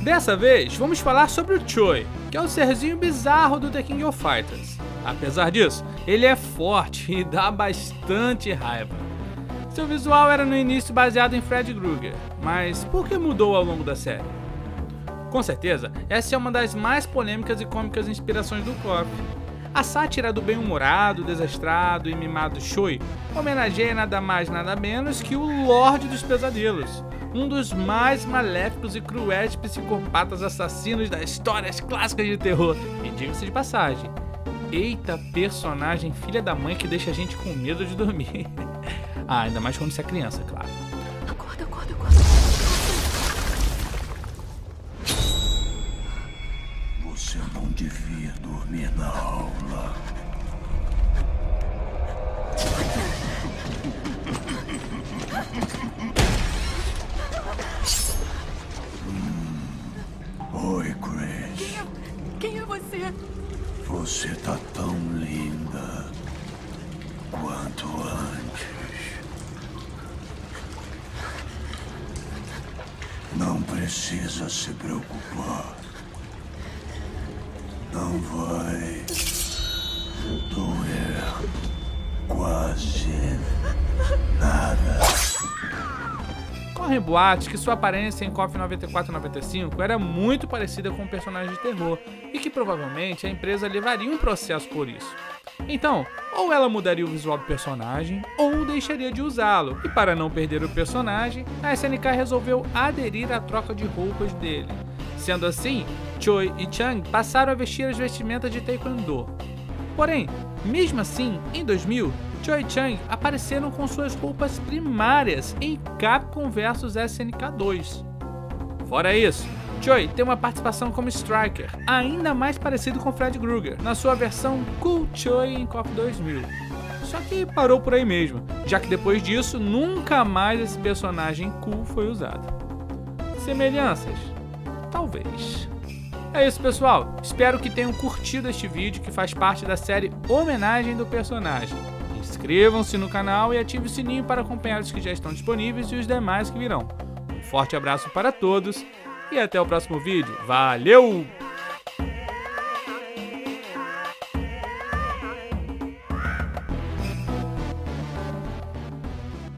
Dessa vez, vamos falar sobre o Choi, que é o serzinho bizarro do The King of Fighters. Apesar disso, ele é forte e dá bastante raiva. Seu visual era no início baseado em Freddy Krueger, mas por que mudou ao longo da série? Com certeza, essa é uma das mais polêmicas e cômicas inspirações do KOF. A sátira do bem-humorado, desastrado e mimado Choi homenageia nada mais nada menos que o Lorde dos Pesadelos, um dos mais maléficos e cruéis psicopatas assassinos das histórias clássicas de terror. E diga-se de passagem, eita personagem filha da mãe que deixa a gente com medo de dormir. Ainda mais quando você é criança, claro. Acorda. Você não devia dormir na aula. Oi, Chris. Quem é você? Você tá tão linda quanto antes. Não precisa se preocupar. Não vai doer quase nada. Correm boatos que sua aparência em KOF 94 e 95 era muito parecida com um personagem de terror e que provavelmente a empresa levaria um processo por isso. Então, ou ela mudaria o visual do personagem, ou deixaria de usá-lo, e para não perder o personagem, a SNK resolveu aderir à troca de roupas dele. Sendo assim, Choi e Chang passaram a vestir as vestimentas de Taekwondo. Porém, mesmo assim, em 2000, Choi e Chang apareceram com suas roupas primárias em Capcom vs SNK 2. Fora isso, Choi tem uma participação como Striker, ainda mais parecido com Freddy Krueger, na sua versão Cool Choi em KOF 2000. Só que parou por aí mesmo, já que depois disso, nunca mais esse personagem cool foi usado. Semelhanças? Talvez. É isso, pessoal. Espero que tenham curtido este vídeo que faz parte da série Homenagem do Personagem. Inscrevam-se no canal e ative o sininho para acompanhar os que já estão disponíveis e os demais que virão. Um forte abraço para todos e até o próximo vídeo. Valeu!